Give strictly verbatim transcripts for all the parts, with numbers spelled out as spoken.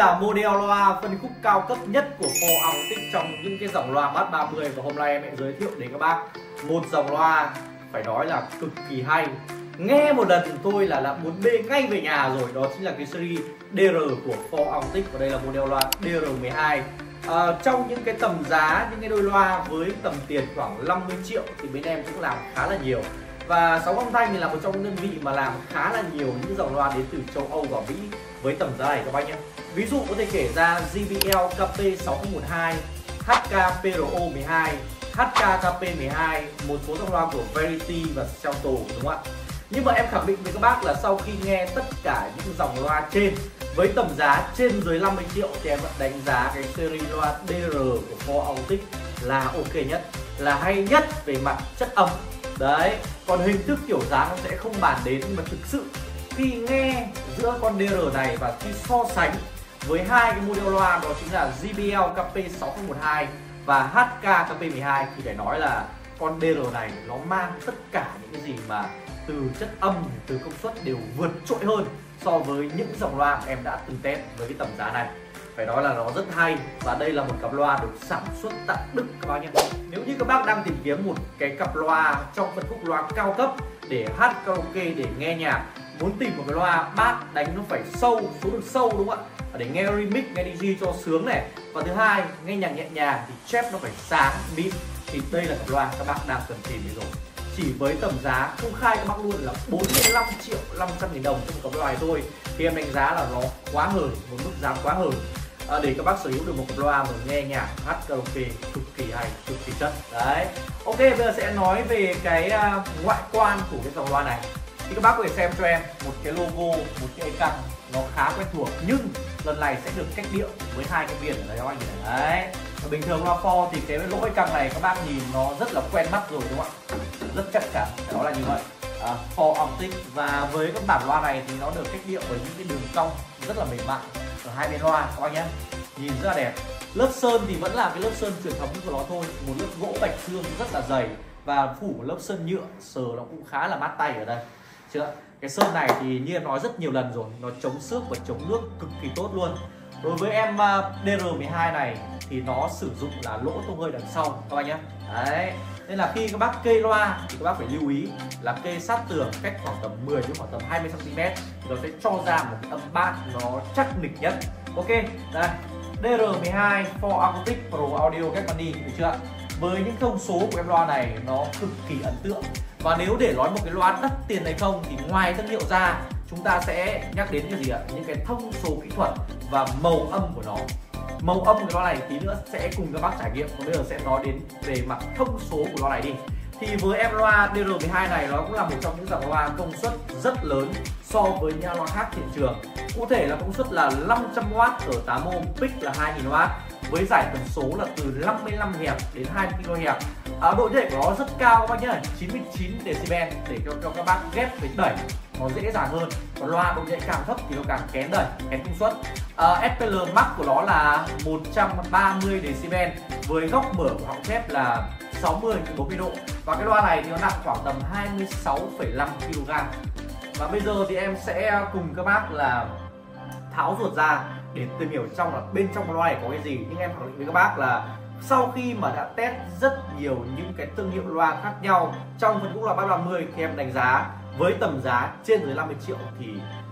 là model loa phân khúc cao cấp nhất của For Acoustic trong những cái dòng loa Bass ba mươi. Và hôm nay em sẽ giới thiệu đến các bác một dòng loa phải nói là cực kỳ hay. Nghe một lần thôi là đã muốn bê ngay về nhà rồi. Đó chính là cái series đê rờ của For Acoustic. Và đây là model loa đê rờ mười hai. à, Trong những cái tầm giá, những cái đôi loa với tầm tiền khoảng năm mươi triệu thì bên em cũng làm khá là nhiều. Và Sóng Âm Thanh thì là một trong những đơn vị mà làm khá là nhiều những dòng loa đến từ châu Âu và Mỹ với tầm giá này các bác nhé. Ví dụ có thể kể ra giê bê lờ ca pê sáu không một hai, hát ca pê rờ o mười hai, hát ca ca pê mười hai, một số dòng loa của Verity và Celto, đúng không ạ? Nhưng mà em khẳng định với các bác là sau khi nghe tất cả những dòng loa trên với tầm giá trên dưới năm mươi triệu thì em vẫn đánh giá cái series loa đê rờ của For Acoustic là ok nhất, là hay nhất về mặt chất âm. Đấy, còn hình thức kiểu dáng nó sẽ không bàn đến, nhưng mà thực sự khi nghe giữa con đê rờ này và khi so sánh với hai cái model loa đó chính là giê bê lờ ca pê sáu không một hai và hát ca ca pê mười hai thì phải nói là con đê rờ này nó mang tất cả những cái gì mà từ chất âm, từ công suất đều vượt trội hơn so với những dòng loa em đã từng test với cái tầm giá này. Phải nói là nó rất hay và đây là một cặp loa được sản xuất tại Đức các bác nhé. Nếu như các bác đang tìm kiếm một cái cặp loa trong phân khúc loa cao cấp để hát karaoke, để nghe nhạc, muốn tìm một cái loa bass đánh nó phải sâu, số được sâu đúng không ạ, để nghe remix, nghe đê giê cho sướng này, và thứ hai nghe nhạc nhẹ nhàng thì chép nó phải sáng, mịn, thì đây là cặp loa các bác đang cần tìm rồi. Chỉ với tầm giá công khai các bác luôn là bốn mươi lăm triệu năm trăm nghìn đồng trong một cặp loa này thôi thì em đánh giá là nó quá hời, một mức giá quá hời. À, để các bác sở hữu được một cặp loa mà nghe nhạc hát karaoke cực kỳ hay, cực kỳ chất. Đấy. Ok, bây giờ sẽ nói về cái uh, ngoại quan của cái dòng loa này. Thì các bác có thể xem cho em một cái logo, một cái căng nó khá quen thuộc, nhưng lần này sẽ được cách điệu với hai cái viền ở đây các anh nhìn này. Đấy. Và bình thường loa For thì cái lỗ căng này các bác nhìn nó rất là quen mắt rồi đúng không ạ? Rất chắc chắn, đó là như vậy. À, For Acoustic, và với các bản loa này thì nó được cách điệu với những cái đường cong rất là mềm mại ở hai bên loa các bác nhé, nhìn rất là đẹp. Lớp sơn thì vẫn là cái lớp sơn truyền thống của nó thôi, một lớp gỗ bạch xương rất là dày và phủ một lớp sơn nhựa, sờ nó cũng khá là mát tay ở đây. Chưa? Cái sơn này thì như em nói rất nhiều lần rồi, nó chống xước và chống nước cực kỳ tốt luôn. Đối với em đê rờ mười hai này thì nó sử dụng là lỗ tung hơi đằng sau các bác nhé. Đấy. Nên là khi các bác kê loa thì các bác phải lưu ý là kê sát tường cách khoảng tầm mười đến khoảng tầm hai mươi xăng ti mét thì nó sẽ cho ra một cái âm bass nó chắc nịch nhất. Ok, đây đê rờ mười hai For Acoustic Pro Audio Germany, được chưa ạ? Với những thông số của em loa này nó cực kỳ ấn tượng. Và nếu để nói một cái loa đắt tiền hay không thì ngoài thương hiệu ra, chúng ta sẽ nhắc đến cái gì ạ? Những cái thông số kỹ thuật và màu âm của nó. Màu âm của loa này tí nữa sẽ cùng các bác trải nghiệm. Còn bây giờ sẽ nói đến về mặt thông số của loa này đi. Thì với em loa đê rờ mười hai này nó cũng là một trong những dòng loa công suất rất lớn so với những loa khác thị trường. Cụ thể là công suất là năm trăm oát ở tám ôm, pick là hai nghìn oát, với giải tần số là từ năm mươi lăm héc đến hai mươi ki lô héc. À, độ nhạy của nó rất cao các bác nhé, chín mươi chín decibel, để cho, cho các bác ghép với đẩy nó dễ dàng hơn. Còn loa độ nhạy càng thấp thì nó càng kén đẩy, kén công suất. à, ép pê lờ max của nó là một trăm ba mươi decibel với góc mở của họng thép là sáu mươi đến bốn mươi độ. Và cái loa này thì nó nặng khoảng tầm hai mươi sáu phẩy năm ki lô gam. Và bây giờ thì em sẽ cùng các bác là tháo ruột ra để tìm hiểu trong là bên trong loa này có cái gì. Nhưng em khẳng định với các bác là sau khi mà đã test rất nhiều những cái thương hiệu loa khác nhau trong phân khúc loa Bass ba mươi thì em đánh giá với tầm giá trên dưới năm mươi triệu thì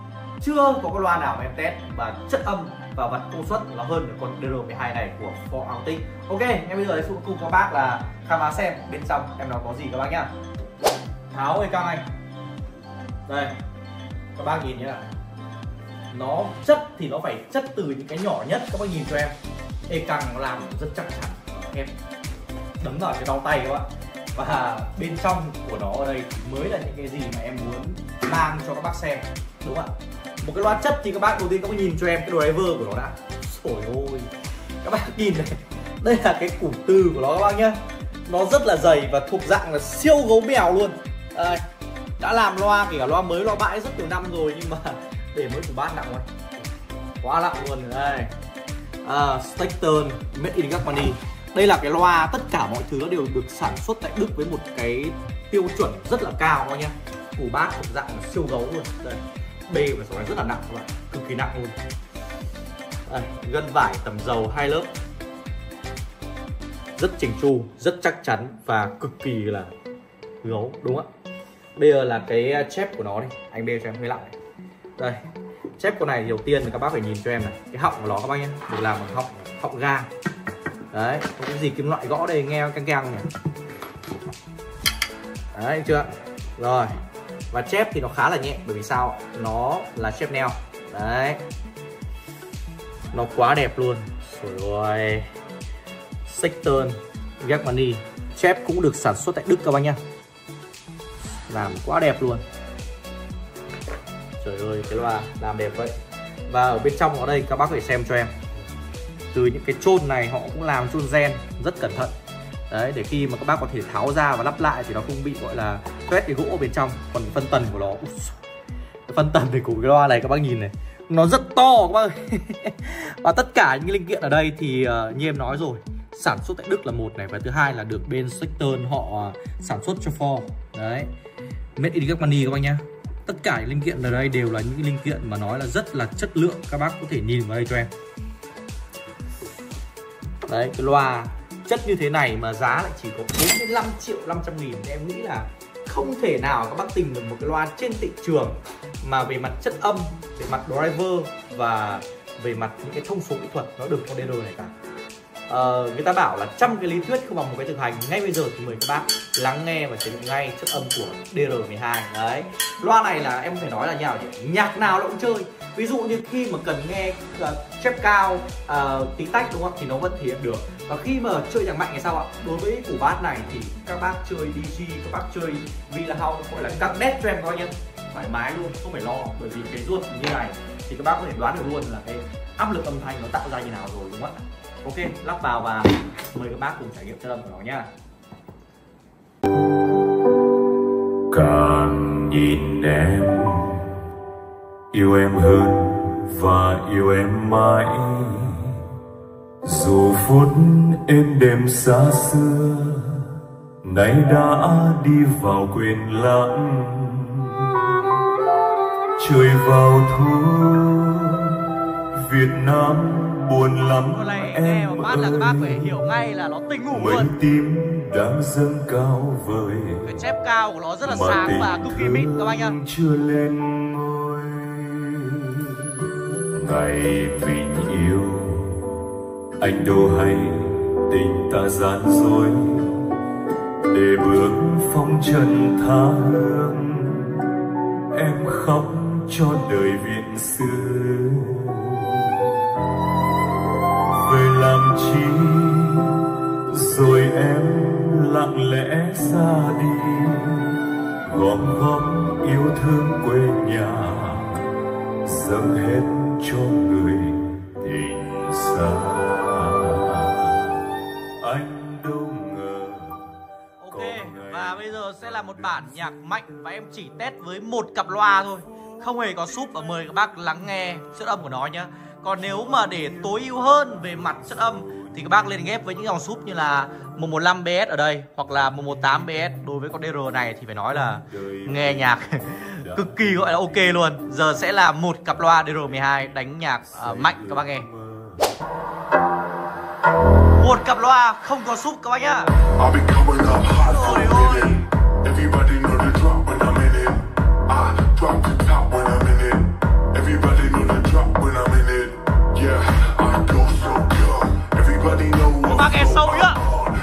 chưa có cái loa nào mà em test và chất âm và vật công suất nó hơn được con đê rờ mười hai này của For Acoustic. Ok, ngay bây giờ sẽ cùng các bác là khám phá xem bên trong em nó có gì các bác nhá. Tháo cái căng anh. Đây, các bác nhìn nhá. Nó chất thì nó phải chất từ những cái nhỏ nhất, các bác nhìn cho em. Ê căng nó làm rất chắc chắn, em đấm vào cái đau tay các bạn. Và bên trong của nó ở đây mới là những cái gì mà em muốn mang cho các bác xem, đúng không ạ? Một cái loa chất thì các bác đầu tiên các bác nhìn cho em cái driver của nó đã. Trời ơi, các bác nhìn này, đây là cái củ từ của nó các bác nhé. Nó rất là dày và thuộc dạng là siêu gấu mèo luôn. Đây, đã làm loa kể cả loa mới, loa bãi rất nhiều năm rồi nhưng mà để mới củ bass nặng rồi, quá nặng luôn. Đây, à, Stackton Made in Germany. Đây là cái loa, tất cả mọi thứ nó đều được sản xuất tại Đức với một cái tiêu chuẩn rất là cao các bác nhé. Củ bass thuộc dạng là siêu gấu luôn. Đây, B và số này rất là nặng các bạn, cực kỳ nặng luôn. Đây, gân vải tẩm dầu hai lớp, rất chỉnh chu, rất chắc chắn và cực kỳ là gấu, đúng không ạ? Bây giờ là cái chép của nó đi, anh bê cho em hơi lại. Đây, chép con này đầu tiên thì các bác phải nhìn cho em này, cái họng của nó các bác nhé, được làm bằng họng họng ga. Đấy, có cái gì kim loại gõ đây nghe căng căng này. Đấy, được chưa? Rồi, và chép thì nó khá là nhẹ, bởi vì sao? Nó là chép neo. Đấy, nó quá đẹp luôn. Rồi, Sexton Germany, chép cũng được sản xuất tại Đức các bác nhá, làm quá đẹp luôn. Trời ơi, cái loa làm đẹp vậy. Và ở bên trong ở đây các bác có thể xem cho em, từ những cái chôn này họ cũng làm chôn gen rất cẩn thận. Đấy, để khi mà các bác có thể tháo ra và lắp lại thì nó không bị gọi là tuét cái gỗ ở bên trong. Còn cái phân tần của nó, cái phân tần thì của cái loa này các bác nhìn này, nó rất to các bác ơi. Và tất cả những linh kiện ở đây thì uh, như em nói rồi, sản xuất tại Đức là một này, và thứ hai là được bên Sexton họ sản xuất cho Ford. Đấy, made in Germany các bác nhá. Tất cả những linh kiện ở đây đều là những linh kiện mà nói là rất là chất lượng, các bác có thể nhìn vào đây cho em. Đấy, cái loa chất như thế này mà giá lại chỉ có bốn mươi lăm triệu năm trăm nghìn thì em nghĩ là không thể nào các bác tìm được một cái loa trên thị trường mà về mặt chất âm, về mặt driver và về mặt những cái thông số kỹ thuật nó được con đê rờ này cả. Ờ, người ta bảo là trăm cái lý thuyết không bằng một cái thực hành. Ngay bây giờ thì mời các bác lắng nghe và trải nghiệm ngay chất âm của đê rờ mười hai. Đấy, loa này là em phải nói là như nào nhỉ? Nhạc nào nó cũng chơi. Ví dụ như khi mà cần nghe uh, chép cao, uh, tí tách đúng không? Thì nó vẫn thể hiện được. Và khi mà chơi nhạc mạnh thì sao ạ? Đối với củ bass này thì các bác chơi đê giê, các bác chơi Villa House gọi là căng đét cho em coi nhé, thoải mái luôn, không phải lo. Bởi vì cái ruột như này thì các bác có thể đoán được luôn là cái áp lực âm thanh nó tạo ra như nào rồi, đúng không ạ? Ok, lắp vào và mời các bác cùng trải nghiệm chất âm của nó nhá. Càng nhìn em, yêu em hơn và yêu em mãi, dù phút êm đềm xa xưa nay đã đi vào quên lãng. Trời vào thu Việt Nam buồn lắm. Con này nghe một bát là các bác phải hiểu ngay là nó tỉnh ngủ luôn. Mây tím đang dâng cao vời, cái chép cao của nó rất là sáng và cực kỳ mịn các bác nhá. Chưa lên ngôi ngày mình yêu, anh đâu hay tình ta gian dối, để bước phong trần tha hương em khóc cho đời viện xưa. Về làm chi rồi em lặng lẽ ra đi, gom góp yêu thương quê nhà dâng hết cho người tình xa. Anh đâu ngờ. Ok, và bây giờ sẽ là một bản nhạc mạnh và em chỉ test với một cặp loa thôi, không hề có súp, và mời các bác lắng nghe chất âm của nó nhé. Còn nếu mà để tối ưu hơn về mặt chất âm thì các bác lên ghép với những dòng súp như là một một năm bê ét ở đây hoặc là một một tám bê ét đối với con đê rờ này thì phải nói là nghe nhạc cực kỳ gọi là ok luôn. Giờ sẽ là một cặp loa đê rờ mười hai đánh nhạc uh, mạnh các bác nghe. Một cặp loa không có súp các bác nhá. Ôi ôi. Các bác nghe sâu nhá.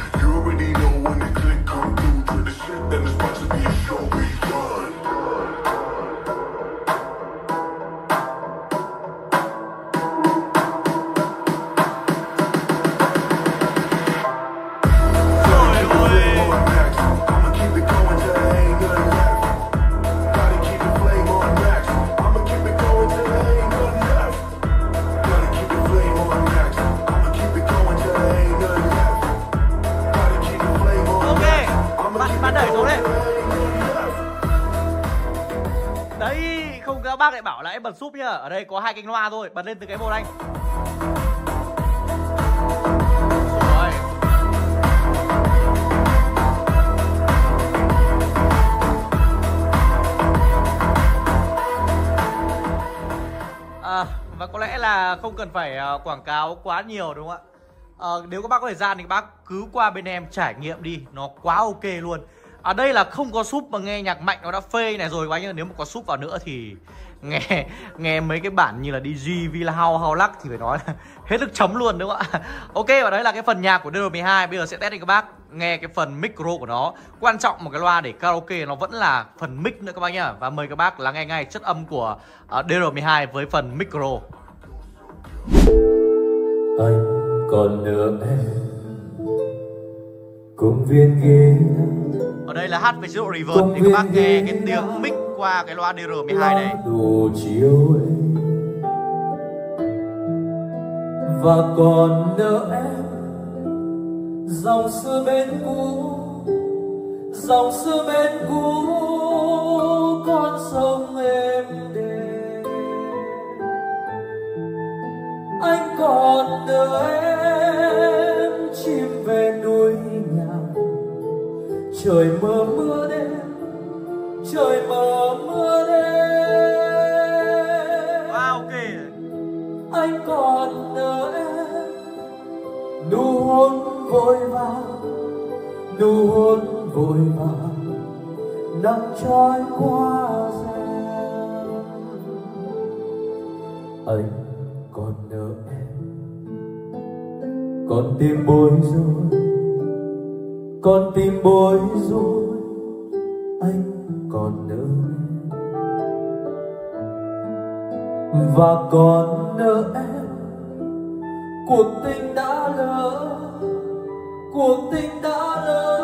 Đấy, không các bác lại bảo là em bật súp nhá. Ở đây có hai kênh loa thôi, bật lên từ cái một anh. Rồi. À, và có lẽ là không không cần phải uh, quảng cáo quá nhiều đúng không ạ? uh, Nếu các bác có thời gian thì các bác cứ qua bên em trải nghiệm đi, nó quá ok luôn. Ở đây là không có súp mà nghe nhạc mạnh nó đã phê này rồi các anh. Nếu mà có súp vào nữa thì nghe nghe mấy cái bản như là đê giê, Villa House, House Lắc thì phải nói là hết nước chấm luôn đúng không ạ? Ok, và đấy là cái phần nhạc của D R mười hai. Bây giờ sẽ test cho các bác nghe cái phần micro của nó. Quan trọng một cái loa để karaoke nó vẫn là phần mic nữa các bác nhá. Và mời các bác lắng nghe ngay chất âm của uh, D R mười hai với phần micro. Anh còn nhớ em cùng viên ghế. Ở đây là hát với chế độ reverb thì các bác nghe cái tiếng mic qua cái loa D R mười hai này. Đủ chiều ấy và còn nhớ em dòng xưa bên cũ, dòng xưa bên cũ con sông êm đềm. Anh còn nhớ em chim về núi nhà, trời mơ mưa đêm, trời mơ mưa đêm. Wow, ok. Anh còn nhớ em nụ hôn vội vàng, nụ hôn vội vàng nắng trôi qua rèm. Anh còn nhớ em, con tim bối rối, con tim bối rối. Anh còn nhớ em và còn nhớ em. Cuộc tình đã lỡ, cuộc tình đã lỡ.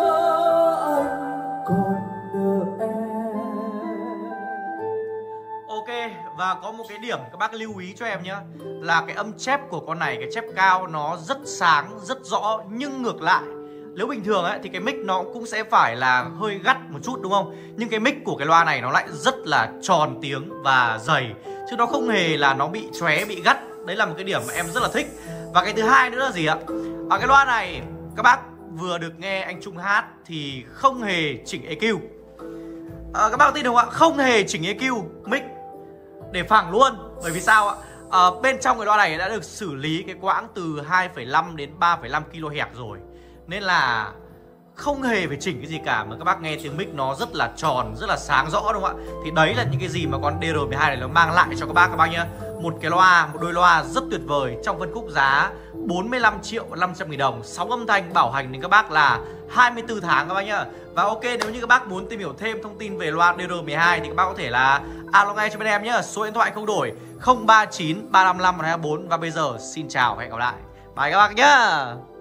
Anh còn nhớ em. Ok, và có một cái điểm các bác lưu ý cho em nhé, là cái âm chép của con này, cái chép cao nó rất sáng, rất rõ. Nhưng ngược lại, nếu bình thường ấy thì cái mic nó cũng sẽ phải là hơi gắt một chút đúng không? Nhưng cái mic của cái loa này nó lại rất là tròn tiếng và dày, chứ nó không hề là nó bị chóe, bị gắt. Đấy là một cái điểm mà em rất là thích. Và cái thứ hai nữa là gì ạ? Ở cái loa này các bác vừa được nghe anh Trung hát thì không hề chỉnh e quy. à, Các bác tin không ạ? Không hề chỉnh e quy mic để phẳng luôn. Bởi vì sao ạ? À, bên trong cái loa này đã được xử lý cái quãng từ hai phẩy năm đến ba phẩy năm ki lô héc rồi, nên là không hề phải chỉnh cái gì cả, mà các bác nghe tiếng mic nó rất là tròn, rất là sáng rõ đúng không ạ? Thì đấy là những cái gì mà con D R mười hai này nó mang lại cho các bác các bác nhá. Một cái loa, một đôi loa rất tuyệt vời trong phân khúc giá bốn mươi lăm triệu năm trăm nghìn đồng. Sóng âm thanh bảo hành đến các bác là hai mươi tư tháng các bác nhá. Và ok, nếu như các bác muốn tìm hiểu thêm thông tin về loa D R mười hai thì các bác có thể là alo ngay cho bên em nhá. Số điện thoại không đổi không ba chín ba năm năm một hai bốn. Và bây giờ xin chào và hẹn gặp lại. Bye các bác nhá.